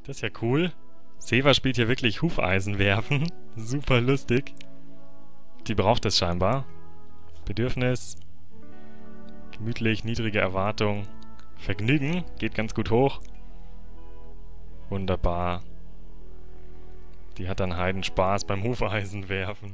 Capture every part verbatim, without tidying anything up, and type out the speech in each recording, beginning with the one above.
Das ist ja cool. Seva spielt hier wirklich Hufeisen werfen. Super lustig. Die braucht es scheinbar. Bedürfnis. Gemütlich, niedrige Erwartung. Vergnügen. Geht ganz gut hoch. Wunderbar. Die hat dann Heidenspaß beim Hufeisen werfen.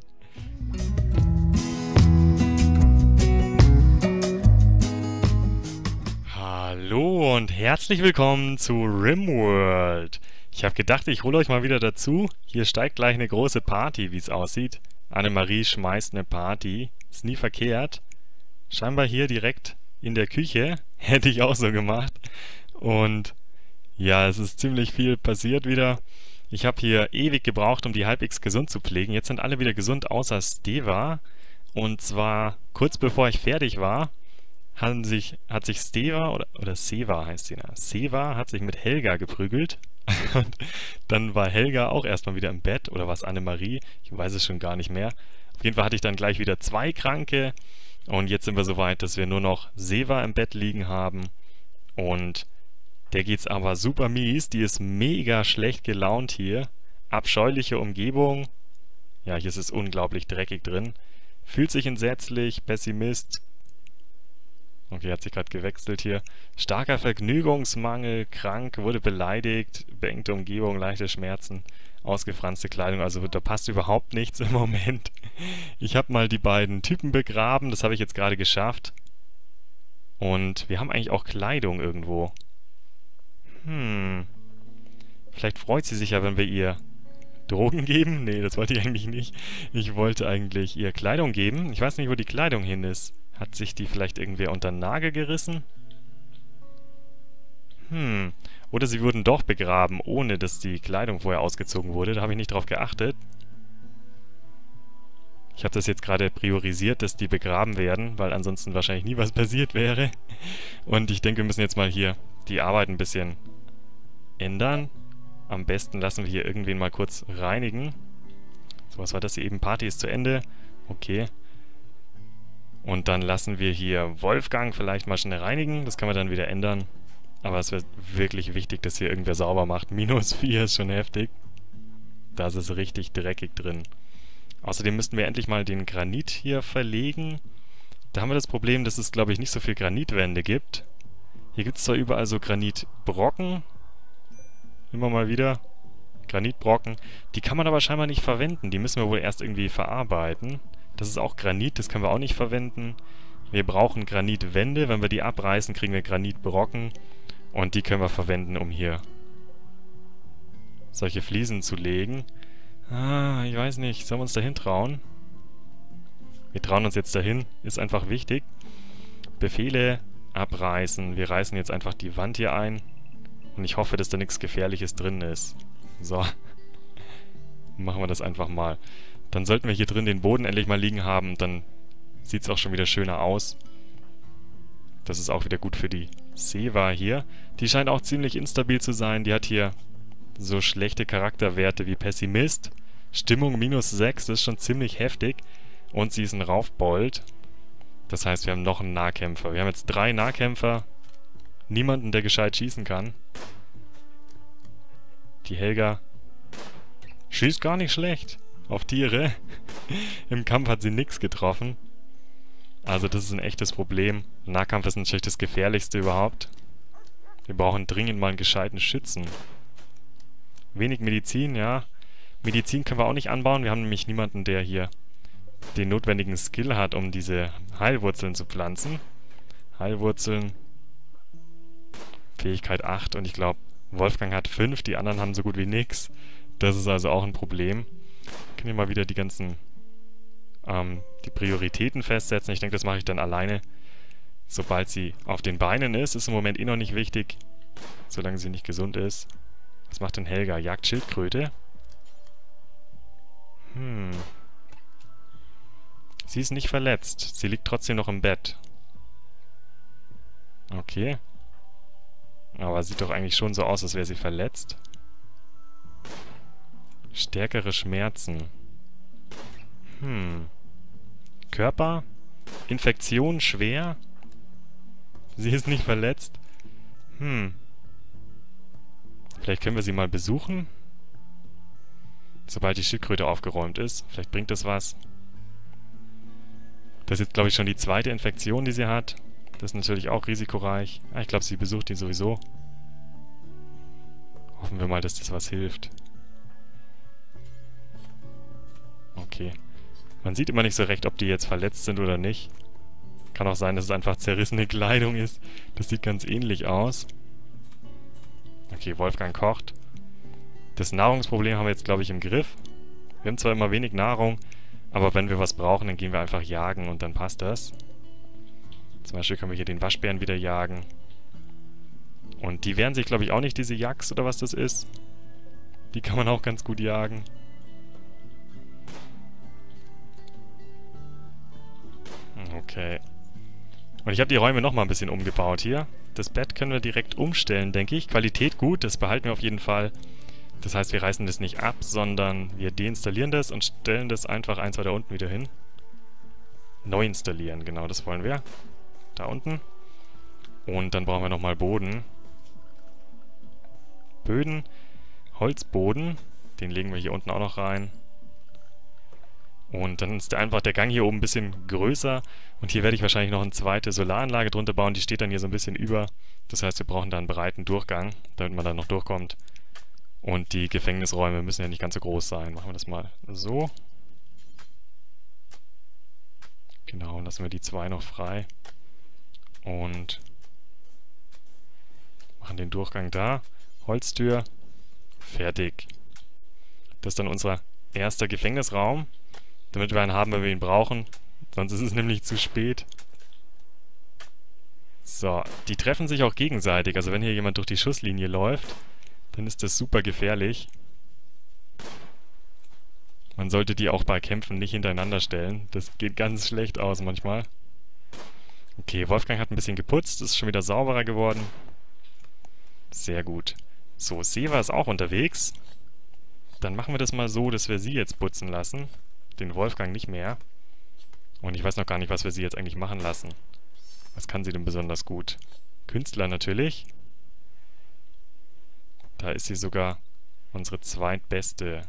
Hallo und herzlich willkommen zu RimWorld. Ich habe gedacht, ich hole euch mal wieder dazu. Hier steigt gleich eine große Party, wie es aussieht. Annemarie schmeißt eine Party. Ist nie verkehrt. Scheinbar hier direkt in der Küche. Hätte ich auch so gemacht. Und ja, es ist ziemlich viel passiert wieder. Ich habe hier ewig gebraucht, um die halbwegs gesund zu pflegen. Jetzt sind alle wieder gesund, außer Steva. Und zwar kurz bevor ich fertig war, haben sich, hat sich Steva, oder, oder Seva heißt sie, na, Seva hat sich mit Helga geprügelt. Und dann war Helga auch erstmal wieder im Bett. Oder war es Annemarie? Ich weiß es schon gar nicht mehr. Auf jeden Fall hatte ich dann gleich wieder zwei Kranke. Und jetzt sind wir so weit, dass wir nur noch Seva im Bett liegen haben. Und der geht's aber super mies. Die ist mega schlecht gelaunt hier. Abscheuliche Umgebung. Ja, hier ist es unglaublich dreckig drin. Fühlt sich entsetzlich, Pessimist. Okay, hat sich gerade gewechselt hier. Starker Vergnügungsmangel, krank, wurde beleidigt, beengte Umgebung, leichte Schmerzen, ausgefranste Kleidung. Also da passt überhaupt nichts im Moment. Ich habe mal die beiden Typen begraben, das habe ich jetzt gerade geschafft. Und wir haben eigentlich auch Kleidung irgendwo. Hm. Vielleicht freut sie sich ja, wenn wir ihr Drogen geben. Nee, das wollte ich eigentlich nicht. Ich wollte eigentlich ihr Kleidung geben. Ich weiß nicht, wo die Kleidung hin ist. Hat sich die vielleicht irgendwer unter den Nagel gerissen? Hm. Oder sie wurden doch begraben, ohne dass die Kleidung vorher ausgezogen wurde. Da habe ich nicht drauf geachtet. Ich habe das jetzt gerade priorisiert, dass die begraben werden, weil ansonsten wahrscheinlich nie was passiert wäre. Und ich denke, wir müssen jetzt mal hier die Arbeit ein bisschen ändern. Am besten lassen wir hier irgendwen mal kurz reinigen. So, was war das hier eben? Party ist zu Ende. Okay. Und dann lassen wir hier Wolfgang vielleicht mal schnell reinigen. Das können wir dann wieder ändern. Aber es wird wirklich wichtig, dass hier irgendwer sauber macht. Minus vier ist schon heftig. Da ist es richtig dreckig drin. Außerdem müssten wir endlich mal den Granit hier verlegen. Da haben wir das Problem, dass es, glaube ich, nicht so viel Granitwände gibt. Hier gibt es zwar überall so Granitbrocken. Immer mal wieder. Granitbrocken. Die kann man aber scheinbar nicht verwenden. Die müssen wir wohl erst irgendwie verarbeiten. Das ist auch Granit, das können wir auch nicht verwenden. Wir brauchen Granitwände. Wenn wir die abreißen, kriegen wir Granitbrocken. Und die können wir verwenden, um hier solche Fliesen zu legen. Ah, ich weiß nicht. Sollen wir uns dahin trauen? Wir trauen uns jetzt dahin. Ist einfach wichtig. Befehle abreißen. Wir reißen jetzt einfach die Wand hier ein. Und ich hoffe, dass da nichts Gefährliches drin ist. So. Machen wir das einfach mal. Dann sollten wir hier drin den Boden endlich mal liegen haben. Dann sieht es auch schon wieder schöner aus. Das ist auch wieder gut für die Seva hier. Die scheint auch ziemlich instabil zu sein. Die hat hier so schlechte Charakterwerte wie Pessimist. Stimmung minus sechs, das ist schon ziemlich heftig. Und sie ist ein Raufbold. Das heißt, wir haben noch einen Nahkämpfer. Wir haben jetzt drei Nahkämpfer. Niemanden, der gescheit schießen kann. Die Helga schießt gar nicht schlecht auf Tiere. Im Kampf hat sie nichts getroffen. Also das ist ein echtes Problem. Nahkampf ist natürlich das Gefährlichste überhaupt. Wir brauchen dringend mal einen gescheiten Schützen. Wenig Medizin, ja. Medizin können wir auch nicht anbauen. Wir haben nämlich niemanden, der hier den notwendigen Skill hat, um diese Heilwurzeln zu pflanzen. Heilwurzeln. Fähigkeit acht und ich glaube, Wolfgang hat fünf, die anderen haben so gut wie nix. Das ist also auch ein Problem. Können wir mal wieder die ganzen ähm, die Prioritäten festsetzen. Ich denke, das mache ich dann alleine. Sobald sie auf den Beinen ist, ist im Moment eh noch nicht wichtig. Solange sie nicht gesund ist. Was macht denn Helga? Jagt Schildkröte? Hm. Sie ist nicht verletzt. Sie liegt trotzdem noch im Bett. Okay. Aber sieht doch eigentlich schon so aus, als wäre sie verletzt. Stärkere Schmerzen. Hm. Körper? Infektion schwer? Sie ist nicht verletzt? Hm. Vielleicht können wir sie mal besuchen. Sobald die Schildkröte aufgeräumt ist. Vielleicht bringt das was. Das ist jetzt, glaube ich, schon die zweite Infektion, die sie hat. Das ist natürlich auch risikoreich. Ah, ich glaube, sie besucht ihn sowieso. Hoffen wir mal, dass das was hilft. Okay. Man sieht immer nicht so recht, ob die jetzt verletzt sind oder nicht. Kann auch sein, dass es einfach zerrissene Kleidung ist. Das sieht ganz ähnlich aus. Okay, Wolfgang kocht. Das Nahrungsproblem haben wir jetzt, glaube ich, im Griff. Wir haben zwar immer wenig Nahrung, aber wenn wir was brauchen, dann gehen wir einfach jagen und dann passt das. Zum Beispiel können wir hier den Waschbären wieder jagen. Und die wehren sich, glaube ich, auch nicht, diese Yaks oder was das ist. Die kann man auch ganz gut jagen. Okay. Und ich habe die Räume nochmal ein bisschen umgebaut hier. Das Bett können wir direkt umstellen, denke ich. Qualität gut, das behalten wir auf jeden Fall. Das heißt, wir reißen das nicht ab, sondern wir deinstallieren das und stellen das einfach eins weiter unten wieder hin. Neu installieren, genau, das wollen wir. Da unten. Und dann brauchen wir nochmal Boden. Böden. Holzboden. Den legen wir hier unten auch noch rein. Und dann ist einfach der Gang hier oben ein bisschen größer. Und hier werde ich wahrscheinlich noch eine zweite Solaranlage drunter bauen. Die steht dann hier so ein bisschen über. Das heißt, wir brauchen da einen breiten Durchgang, damit man da noch durchkommt. Und die Gefängnisräume müssen ja nicht ganz so groß sein. Machen wir das mal so. Genau, lassen wir die zwei noch frei. Und machen den Durchgang da. Holztür. Fertig. Das ist dann unser erster Gefängnisraum. Damit wir einen haben, wenn wir ihn brauchen. Sonst ist es nämlich zu spät. So, die treffen sich auch gegenseitig. Also wenn hier jemand durch die Schusslinie läuft, dann ist das super gefährlich. Man sollte die auch bei Kämpfen nicht hintereinander stellen. Das geht ganz schlecht aus manchmal. Okay, Wolfgang hat ein bisschen geputzt. Ist schon wieder sauberer geworden. Sehr gut. So, Seva ist auch unterwegs. Dann machen wir das mal so, dass wir sie jetzt putzen lassen. Den Wolfgang nicht mehr. Und ich weiß noch gar nicht, was wir sie jetzt eigentlich machen lassen. Was kann sie denn besonders gut? Künstler natürlich. Da ist sie sogar unsere zweitbeste.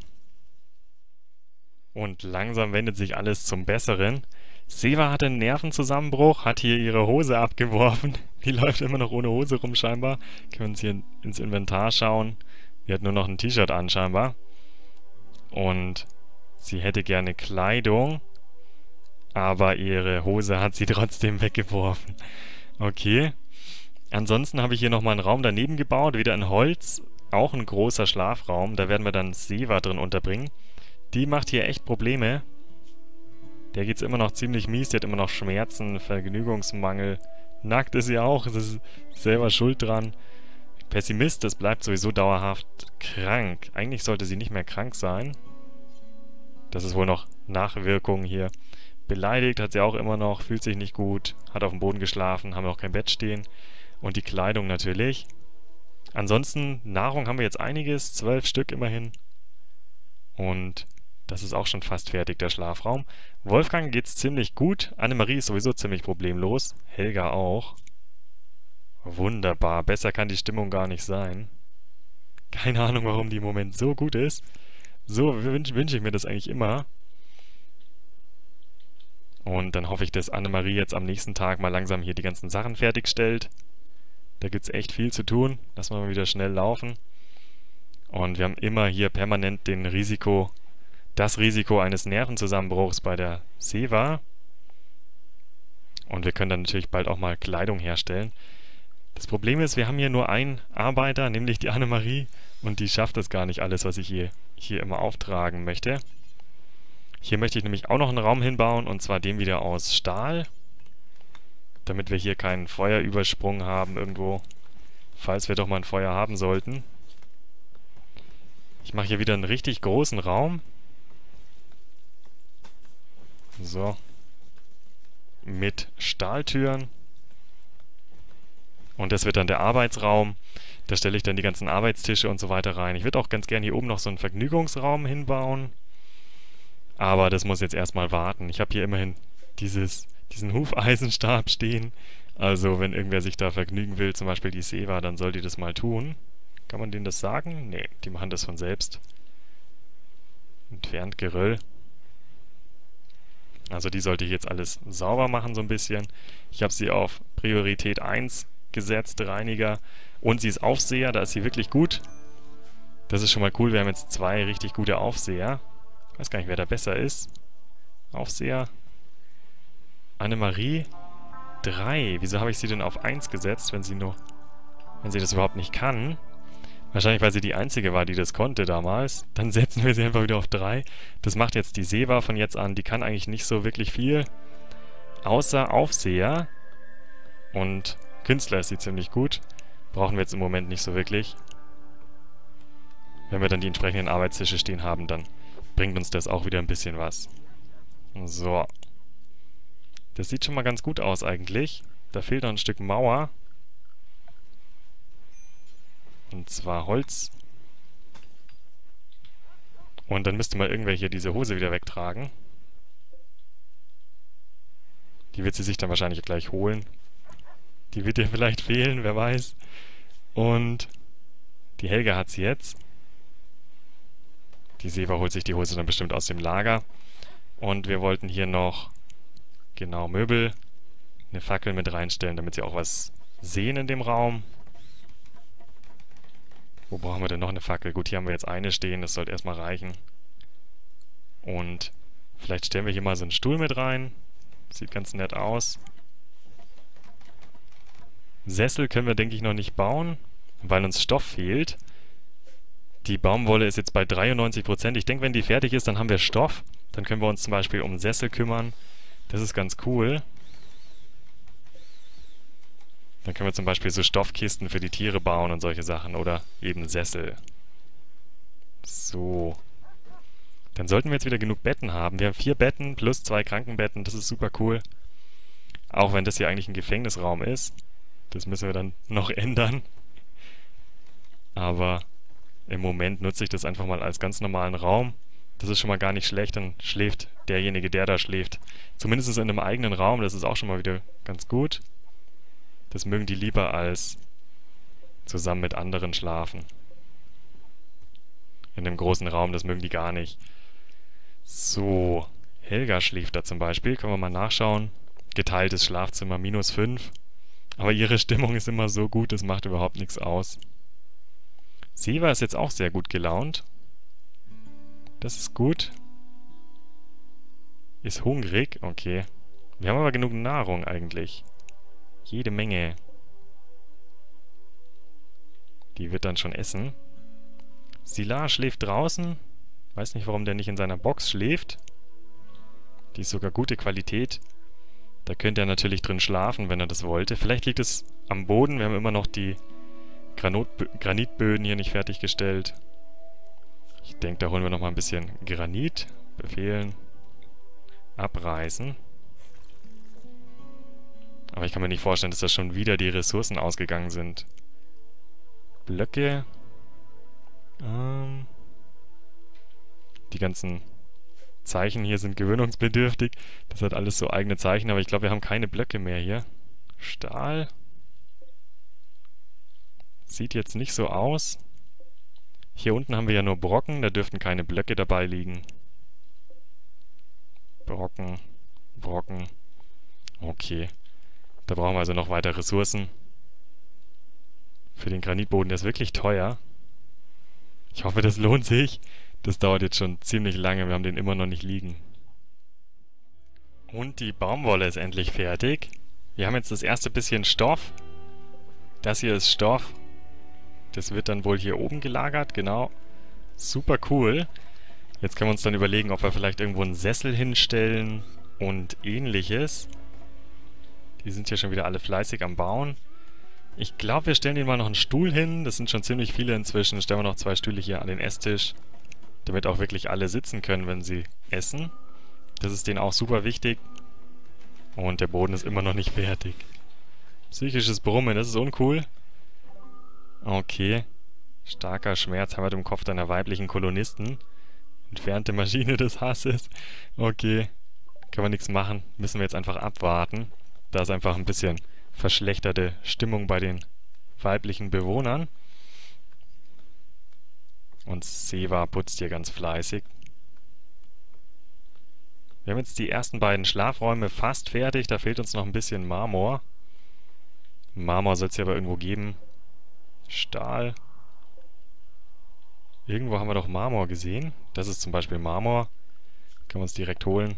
Und langsam wendet sich alles zum Besseren. Seva hatte einen Nervenzusammenbruch, hat hier ihre Hose abgeworfen. Die läuft immer noch ohne Hose rum scheinbar. Können wir uns hier ins Inventar schauen. Sie hat nur noch ein T-Shirt an scheinbar. Und sie hätte gerne Kleidung. Aber ihre Hose hat sie trotzdem weggeworfen. Okay. Ansonsten habe ich hier nochmal einen Raum daneben gebaut. Wieder in Holz. Auch ein großer Schlafraum. Da werden wir dann Seva drin unterbringen. Die macht hier echt Probleme. Der geht's immer noch ziemlich mies. Die hat immer noch Schmerzen, Vergnügungsmangel. Nackt ist sie auch. Sie ist selber schuld dran. Pessimist, das bleibt sowieso dauerhaft krank. Eigentlich sollte sie nicht mehr krank sein. Das ist wohl noch Nachwirkungen hier. Beleidigt hat sie auch immer noch, fühlt sich nicht gut, hat auf dem Boden geschlafen, haben noch kein Bett stehen. Und die Kleidung natürlich. Ansonsten, Nahrung haben wir jetzt einiges, zwölf Stück immerhin. Und das ist auch schon fast fertig, der Schlafraum. Wolfgang geht's ziemlich gut, Annemarie ist sowieso ziemlich problemlos, Helga auch. Wunderbar, besser kann die Stimmung gar nicht sein. Keine Ahnung, warum die im Moment so gut ist. So wünsche wünsch ich mir das eigentlich immer. Und dann hoffe ich, dass Annemarie jetzt am nächsten Tag mal langsam hier die ganzen Sachen fertigstellt. Da gibt es echt viel zu tun. Lassen wir mal wieder schnell laufen. Und wir haben immer hier permanent den Risiko, das Risiko eines Nervenzusammenbruchs bei der Seva. Und wir können dann natürlich bald auch mal Kleidung herstellen. Das Problem ist, wir haben hier nur einen Arbeiter, nämlich die Annemarie. Und die schafft das gar nicht alles, was ich hier, hier immer auftragen möchte. Hier möchte ich nämlich auch noch einen Raum hinbauen, und zwar den wieder aus Stahl. Damit wir hier keinen Feuerübersprung haben irgendwo, falls wir doch mal ein Feuer haben sollten. Ich mache hier wieder einen richtig großen Raum. So. Mit Stahltüren. Und das wird dann der Arbeitsraum. Da stelle ich dann die ganzen Arbeitstische und so weiter rein. Ich würde auch ganz gerne hier oben noch so einen Vergnügungsraum hinbauen. Aber das muss jetzt erstmal warten. Ich habe hier immerhin dieses, diesen Hufeisenstab stehen. Also wenn irgendwer sich da vergnügen will, zum Beispiel die Seva, dann soll die das mal tun. Kann man denen das sagen? Nee, die machen das von selbst. Entfernt Geröll. Also die sollte ich jetzt alles sauber machen so ein bisschen. Ich habe sie auf Priorität eins gesetzt, Reiniger. Und sie ist Aufseher, da ist sie wirklich gut. Das ist schon mal cool, wir haben jetzt zwei richtig gute Aufseher. Ich weiß gar nicht, wer da besser ist. Aufseher. Annemarie. drei. Wieso habe ich sie denn auf eins gesetzt, wenn sie nur... wenn sie das überhaupt nicht kann? Wahrscheinlich, weil sie die einzige war, die das konnte damals. Dann setzen wir sie einfach wieder auf drei. Das macht jetzt die Seva von jetzt an. Die kann eigentlich nicht so wirklich viel. Außer Aufseher. Und Künstler ist sie ziemlich gut. Brauchen wir jetzt im Moment nicht so wirklich. Wenn wir dann die entsprechenden Arbeitstische stehen haben, dann bringt uns das auch wieder ein bisschen was. So. Das sieht schon mal ganz gut aus eigentlich. Da fehlt noch ein Stück Mauer. Und zwar Holz. Und dann müsste mal irgendwer hier diese Hose wieder wegtragen. Die wird sie sich dann wahrscheinlich gleich holen. Die wird ihr vielleicht fehlen, wer weiß. Und die Helga hat sie jetzt. Die Seva holt sich die Hose dann bestimmt aus dem Lager. Und wir wollten hier noch, genau, Möbel, eine Fackel mit reinstellen, damit sie auch was sehen in dem Raum. Wo brauchen wir denn noch eine Fackel? Gut, hier haben wir jetzt eine stehen, das sollte erstmal reichen. Und vielleicht stellen wir hier mal so einen Stuhl mit rein. Sieht ganz nett aus. Sessel können wir, denke ich, noch nicht bauen, weil uns Stoff fehlt. Die Baumwolle ist jetzt bei dreiundneunzig Prozent. Ich denke, wenn die fertig ist, dann haben wir Stoff. Dann können wir uns zum Beispiel um Sessel kümmern. Das ist ganz cool. Dann können wir zum Beispiel so Stoffkisten für die Tiere bauen und solche Sachen. Oder eben Sessel. So. Dann sollten wir jetzt wieder genug Betten haben. Wir haben vier Betten plus zwei Krankenbetten. Das ist super cool. Auch wenn das hier eigentlich ein Gefängnisraum ist. Das müssen wir dann noch ändern. Aber im Moment nutze ich das einfach mal als ganz normalen Raum. Das ist schon mal gar nicht schlecht. Dann schläft derjenige, der da schläft, zumindest in einem eigenen Raum. Das ist auch schon mal wieder ganz gut. Das mögen die lieber als zusammen mit anderen schlafen. In einem großen Raum, das mögen die gar nicht. So, Helga schläft da zum Beispiel. Können wir mal nachschauen. Geteiltes Schlafzimmer, minus fünf. Aber ihre Stimmung ist immer so gut, das macht überhaupt nichts aus. Seva ist jetzt auch sehr gut gelaunt. Das ist gut. Ist hungrig, okay. Wir haben aber genug Nahrung eigentlich. Jede Menge. Die wird dann schon essen. Sila schläft draußen. Weiß nicht, warum der nicht in seiner Box schläft. Die ist sogar gute Qualität. Da könnte er natürlich drin schlafen, wenn er das wollte. Vielleicht liegt es am Boden. Wir haben immer noch die Granotbö- Granitböden hier nicht fertiggestellt. Ich denke, da holen wir nochmal ein bisschen Granit. Befehlen. Abreißen. Aber ich kann mir nicht vorstellen, dass da schon wieder die Ressourcen ausgegangen sind. Blöcke. Ähm. Die ganzen Zeichen hier sind gewöhnungsbedürftig. Das hat alles so eigene Zeichen, aber ich glaube, wir haben keine Blöcke mehr hier. Stahl. Sieht jetzt nicht so aus. Hier unten haben wir ja nur Brocken, da dürften keine Blöcke dabei liegen. Brocken, Brocken. Okay. Da brauchen wir also noch weiter Ressourcen. Für den Granitboden, der ist wirklich teuer. Ich hoffe, das lohnt sich. Das dauert jetzt schon ziemlich lange, wir haben den immer noch nicht liegen. Und die Baumwolle ist endlich fertig. Wir haben jetzt das erste bisschen Stoff. Das hier ist Stoff. Das wird dann wohl hier oben gelagert, genau. Super cool. Jetzt können wir uns dann überlegen, ob wir vielleicht irgendwo einen Sessel hinstellen und ähnliches. Die sind hier schon wieder alle fleißig am Bauen. Ich glaube, wir stellen hier mal noch einen Stuhl hin. Das sind schon ziemlich viele inzwischen. Stellen wir noch zwei Stühle hier an den Esstisch, damit auch wirklich alle sitzen können, wenn sie essen. Das ist denen auch super wichtig. Und der Boden ist immer noch nicht fertig. Psychisches Brummen, das ist uncool. Okay. Starker Schmerz haben wir im Kopf deiner weiblichen Kolonisten. Entfernte Maschine des Hasses. Okay. Können wir nichts machen. Müssen wir jetzt einfach abwarten. Da ist einfach ein bisschen verschlechterte Stimmung bei den weiblichen Bewohnern. Und Seva putzt hier ganz fleißig. Wir haben jetzt die ersten beiden Schlafräume fast fertig. Da fehlt uns noch ein bisschen Marmor. Marmor soll es hier aber irgendwo geben. Stahl. Irgendwo haben wir doch Marmor gesehen. Das ist zum Beispiel Marmor. Können wir uns direkt holen.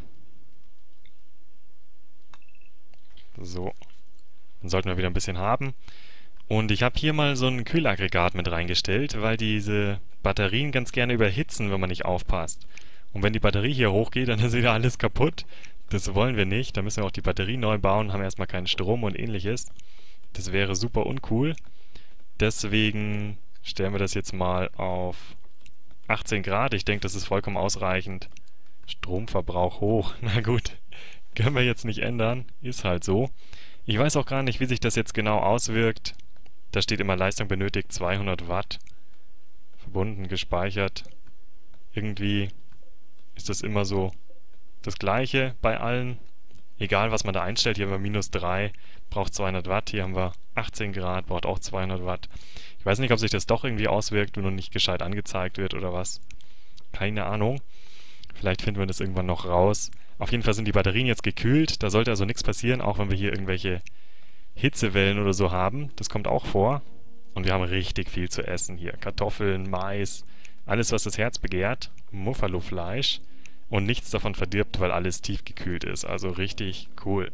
So. Dann sollten wir wieder ein bisschen haben. Und ich habe hier mal so ein Kühlaggregat mit reingestellt, weil diese Batterien ganz gerne überhitzen, wenn man nicht aufpasst. Und wenn die Batterie hier hochgeht, dann ist wieder alles kaputt. Das wollen wir nicht. Da müssen wir auch die Batterie neu bauen, haben erstmal keinen Strom und ähnliches. Das wäre super uncool. Deswegen stellen wir das jetzt mal auf achtzehn Grad. Ich denke, das ist vollkommen ausreichend. Stromverbrauch hoch. Na gut, können wir jetzt nicht ändern. Ist halt so. Ich weiß auch gar nicht, wie sich das jetzt genau auswirkt. Da steht immer Leistung benötigt zweihundert Watt. Verbunden, gespeichert. Irgendwie ist das immer so das Gleiche bei allen. Egal, was man da einstellt. Hier haben wir minus drei, braucht zweihundert Watt. Hier haben wir achtzehn Grad, braucht auch zweihundert Watt. Ich weiß nicht, ob sich das doch irgendwie auswirkt, wenn nur nicht gescheit angezeigt wird oder was. Keine Ahnung. Vielleicht finden wir das irgendwann noch raus. Auf jeden Fall sind die Batterien jetzt gekühlt. Da sollte also nichts passieren, auch wenn wir hier irgendwelche Hitzewellen oder so haben. Das kommt auch vor. Und wir haben richtig viel zu essen hier. Kartoffeln, Mais, alles, was das Herz begehrt. Muffalo-Fleisch. Und nichts davon verdirbt, weil alles tiefgekühlt ist. Also richtig cool.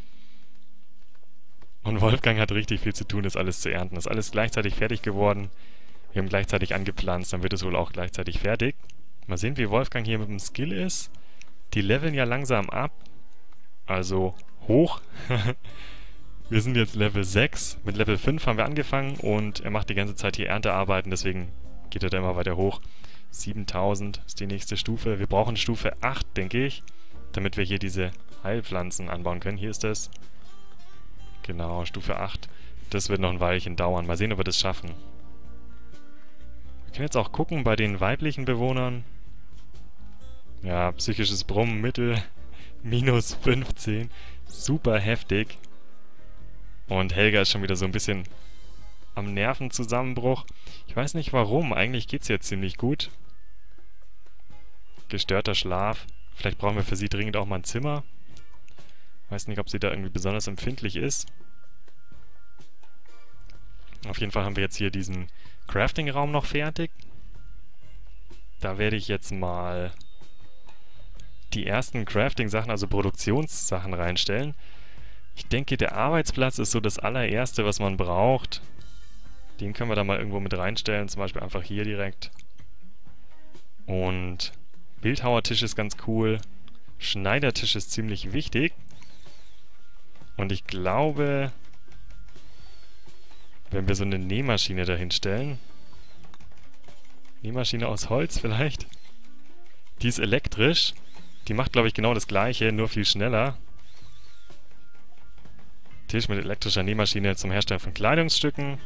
Und Wolfgang hat richtig viel zu tun, das alles zu ernten. Das ist alles gleichzeitig fertig geworden. Wir haben gleichzeitig angepflanzt, dann wird es wohl auch gleichzeitig fertig. Mal sehen, wie Wolfgang hier mit dem Skill ist. Die leveln ja langsam ab. Also hoch. Wir sind jetzt Level sechs. Mit Level fünf haben wir angefangen und er macht die ganze Zeit hier Erntearbeiten, deswegen geht er da immer weiter hoch. siebentausend ist die nächste Stufe. Wir brauchen Stufe acht, denke ich, damit wir hier diese Heilpflanzen anbauen können. Hier ist es. Genau, Stufe acht. Das wird noch ein Weilchen dauern. Mal sehen, ob wir das schaffen. Wir können jetzt auch gucken bei den weiblichen Bewohnern. Ja, psychisches Brummen, Mittel, minus fünfzehn. Super heftig. Und Helga ist schon wieder so ein bisschen am Nervenzusammenbruch. Ich weiß nicht warum. Eigentlich geht's jetzt ziemlich gut. Gestörter Schlaf. Vielleicht brauchen wir für sie dringend auch mal ein Zimmer. Weiß nicht, ob sie da irgendwie besonders empfindlich ist. Auf jeden Fall haben wir jetzt hier diesen Crafting-Raum noch fertig. Da werde ich jetzt mal die ersten Crafting-Sachen, also Produktionssachen reinstellen. Ich denke, der Arbeitsplatz ist so das allererste, was man braucht. Den können wir da mal irgendwo mit reinstellen, zum Beispiel einfach hier direkt. Und Bildhauertisch ist ganz cool. Schneidertisch ist ziemlich wichtig. Und ich glaube, wenn wir so eine Nähmaschine dahin stellen, Nähmaschine aus Holz vielleicht, die ist elektrisch. Die macht, glaube ich, genau das gleiche, nur viel schneller. Tisch mit elektrischer Nähmaschine zum Herstellen von Kleidungsstücken.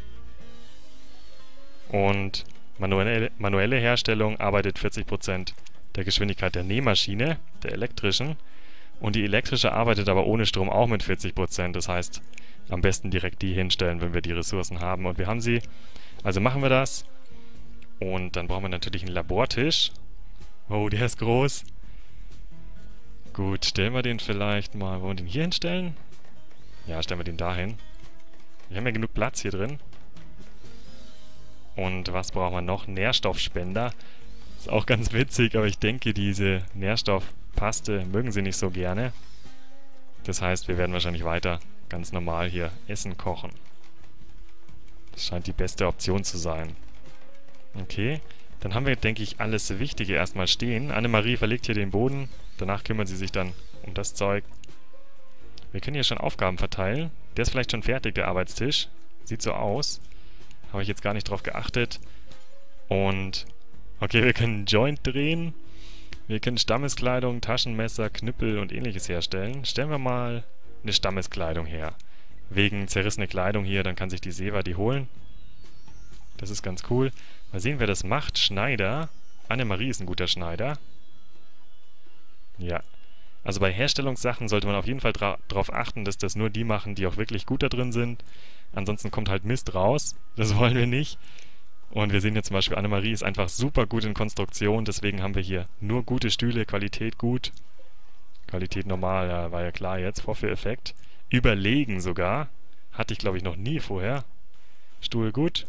Und manuelle, manuelle Herstellung arbeitet vierzig Prozent der Geschwindigkeit der Nähmaschine, der elektrischen. Und die elektrische arbeitet aber ohne Strom auch mit vierzig Prozent. Das heißt, am besten direkt die hinstellen, wenn wir die Ressourcen haben. Und wir haben sie. Also machen wir das. Und dann brauchen wir natürlich einen Labortisch. Oh, der ist groß. Gut, stellen wir den vielleicht mal... Wollen wir den hier hinstellen? Ja, stellen wir den dahin. Wir haben ja genug Platz hier drin. Und was brauchen wir noch? Nährstoffspender. Ist auch ganz witzig, aber ich denke, diese Nährstoffpaste mögen sie nicht so gerne. Das heißt, wir werden wahrscheinlich weiter ganz normal hier Essen kochen. Das scheint die beste Option zu sein. Okay, dann haben wir, denke ich, alles Wichtige erstmal stehen. Annemarie verlegt hier den Boden. Danach kümmert sie sich dann um das Zeug. Wir können hier schon Aufgaben verteilen. Der ist vielleicht schon fertig, der Arbeitstisch. Sieht so aus. Habe ich jetzt gar nicht drauf geachtet. Und, okay, wir können einen Joint drehen. Wir können Stammeskleidung, Taschenmesser, Knüppel und ähnliches herstellen. Stellen wir mal eine Stammeskleidung her. Wegen zerrissene Kleidung hier, dann kann sich die Seva die holen. Das ist ganz cool. Mal sehen, wer das macht. Schneider. Annemarie ist ein guter Schneider. Ja. Also bei Herstellungssachen sollte man auf jeden Fall darauf achten, dass das nur die machen, die auch wirklich gut da drin sind. Ansonsten kommt halt Mist raus. Das wollen wir nicht. Und wir sehen hier zum Beispiel, Annemarie ist einfach super gut in Konstruktion, deswegen haben wir hier nur gute Stühle, Qualität gut. Qualität normal, ja, war ja klar jetzt, Vorführeffekt. Überlegen sogar. Hatte ich, glaube ich, noch nie vorher. Stuhl gut.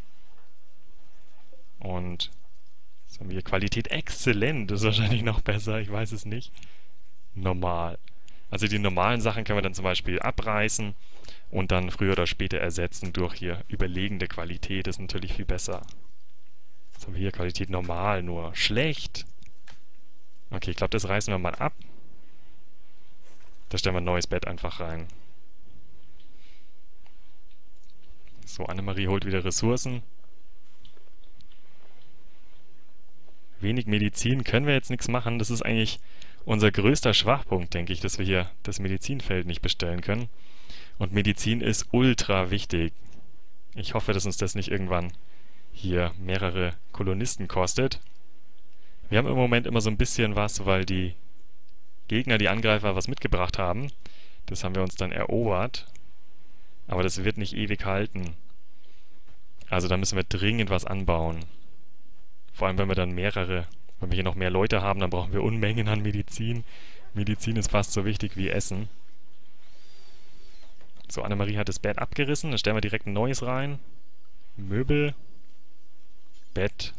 Und jetzt haben wir hier Qualität exzellent. Das ist wahrscheinlich noch besser, ich weiß es nicht. Normal. Also die normalen Sachen können wir dann zum Beispiel abreißen und dann früher oder später ersetzen durch hier überlegende Qualität. Das ist natürlich viel besser. Jetzt haben wir hier Qualität normal nur. Schlecht. Okay, ich glaube, das reißen wir mal ab. Da stellen wir ein neues Bett einfach rein. So, Annemarie holt wieder Ressourcen. Wenig Medizin können wir jetzt nichts machen. Das ist eigentlich unser größter Schwachpunkt, denke ich, dass wir hier das Medizinfeld nicht bestellen können. Und Medizin ist ultra wichtig. Ich hoffe, dass uns das nicht irgendwann hier mehrere Kolonisten kostet. Wir haben im Moment immer so ein bisschen was, weil die Gegner, die Angreifer, was mitgebracht haben. Das haben wir uns dann erobert. Aber das wird nicht ewig halten. Also da müssen wir dringend was anbauen. Vor allem, wenn wir dann mehrere, wenn wir hier noch mehr Leute haben, dann brauchen wir Unmengen an Medizin. Medizin ist fast so wichtig wie Essen. So, Annemarie hat das Bett abgerissen. Dann stellen wir direkt ein neues rein. Möbel. Bett.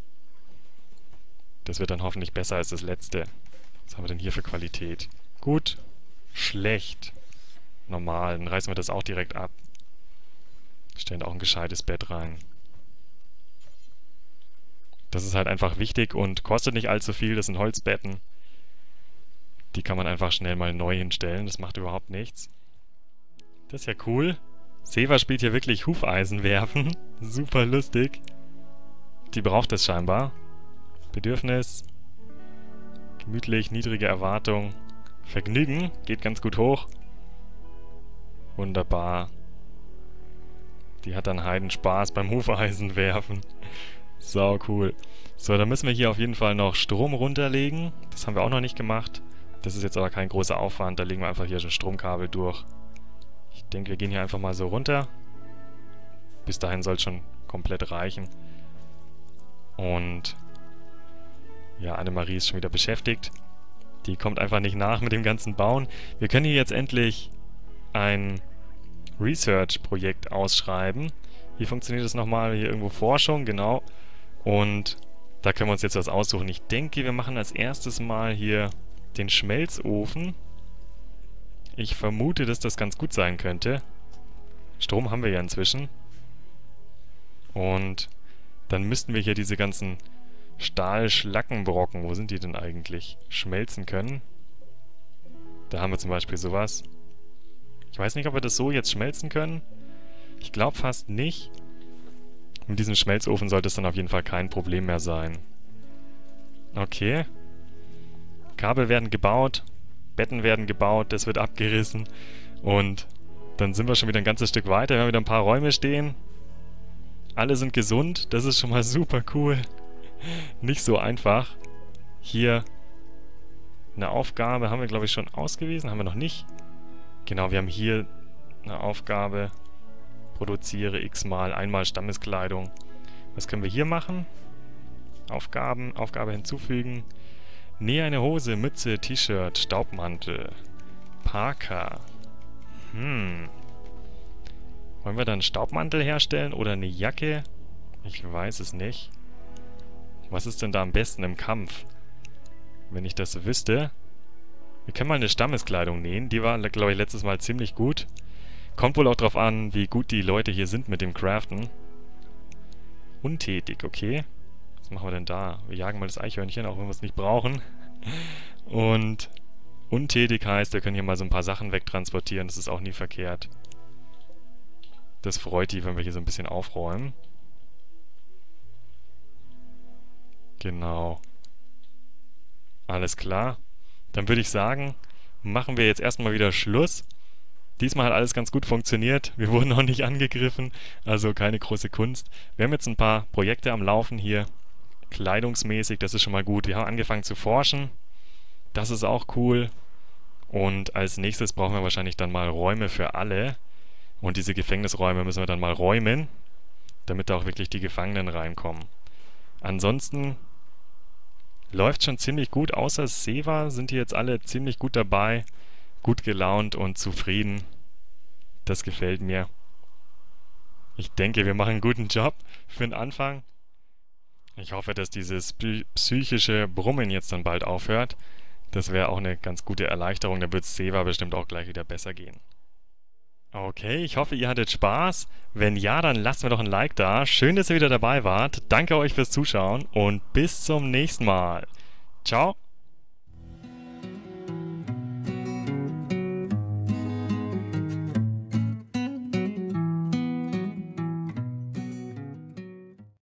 Das wird dann hoffentlich besser als das letzte. Was haben wir denn hier für Qualität? Gut. Schlecht. Normal. Dann reißen wir das auch direkt ab. Stellen da auch ein gescheites Bett rein. Das ist halt einfach wichtig und kostet nicht allzu viel. Das sind Holzbetten. Die kann man einfach schnell mal neu hinstellen. Das macht überhaupt nichts. Das ist ja cool. Seva spielt hier wirklich Hufeisen werfen. Super lustig. Die braucht es scheinbar. Bedürfnis. Gemütlich, niedrige Erwartung. Vergnügen. Geht ganz gut hoch. Wunderbar. Die hat dann Heidenspaß beim Hufeisen werfen. Sau cool. So, dann müssen wir hier auf jeden Fall noch Strom runterlegen. Das haben wir auch noch nicht gemacht. Das ist jetzt aber kein großer Aufwand. Da legen wir einfach hier schon Stromkabel durch. Ich denke, wir gehen hier einfach mal so runter. Bis dahin soll es schon komplett reichen. Und ja, Annemarie ist schon wieder beschäftigt. Die kommt einfach nicht nach mit dem ganzen Bauen. Wir können hier jetzt endlich ein Research-Projekt ausschreiben. Wie funktioniert das nochmal? Hier irgendwo Forschung, genau. Und da können wir uns jetzt was aussuchen. Ich denke, wir machen als erstes mal hier den Schmelzofen. Ich vermute, dass das ganz gut sein könnte. Strom haben wir ja inzwischen. Und dann müssten wir hier diese ganzen Stahlschlackenbrocken, wo sind die denn eigentlich, schmelzen können. Da haben wir zum Beispiel sowas. Ich weiß nicht, ob wir das so jetzt schmelzen können. Ich glaube fast nicht. Mit diesem Schmelzofen sollte es dann auf jeden Fall kein Problem mehr sein. Okay. Kabel werden gebaut. Betten werden gebaut. Das wird abgerissen. Und dann sind wir schon wieder ein ganzes Stück weiter. Wir haben wieder ein paar Räume stehen. Alle sind gesund. Das ist schon mal super cool. Nicht so einfach. Hier eine Aufgabe haben wir, glaube ich, schon ausgewiesen. Haben wir noch nicht. Genau, wir haben hier eine Aufgabe. Produziere x-mal, einmal Stammeskleidung. Was können wir hier machen? Aufgaben, Aufgabe hinzufügen. Nähe eine Hose, Mütze, T-Shirt, Staubmantel, Parker. Hm. Wollen wir dann einen Staubmantel herstellen oder eine Jacke? Ich weiß es nicht. Was ist denn da am besten im Kampf? Wenn ich das wüsste. Wir können mal eine Stammeskleidung nähen. Die war, glaube ich, letztes Mal ziemlich gut. Kommt wohl auch drauf an, wie gut die Leute hier sind mit dem Craften. Untätig, okay. Was machen wir denn da? Wir jagen mal das Eichhörnchen, auch wenn wir es nicht brauchen. Und untätig heißt, wir können hier mal so ein paar Sachen wegtransportieren. Das ist auch nie verkehrt. Das freut die, wenn wir hier so ein bisschen aufräumen. Genau. Alles klar. Dann würde ich sagen, machen wir jetzt erstmal wieder Schluss. Diesmal hat alles ganz gut funktioniert. Wir wurden noch nicht angegriffen, also keine große Kunst. Wir haben jetzt ein paar Projekte am Laufen hier. Kleidungsmäßig, das ist schon mal gut. Wir haben angefangen zu forschen. Das ist auch cool. Und als nächstes brauchen wir wahrscheinlich dann mal Räume für alle. Und diese Gefängnisräume müssen wir dann mal räumen. damit da auch wirklich die Gefangenen reinkommen. Ansonsten läuft schon ziemlich gut, außer Seva sind die jetzt alle ziemlich gut dabei, gut gelaunt und zufrieden. Das gefällt mir. Ich denke, wir machen einen guten Job für den Anfang. Ich hoffe, dass dieses psychische Brummen jetzt dann bald aufhört. Das wäre auch eine ganz gute Erleichterung, dann wird es Seva bestimmt auch gleich wieder besser gehen. Okay, ich hoffe, ihr hattet Spaß. Wenn ja, dann lasst mir doch ein Like da. Schön, dass ihr wieder dabei wart. Danke euch fürs Zuschauen und bis zum nächsten Mal. Ciao.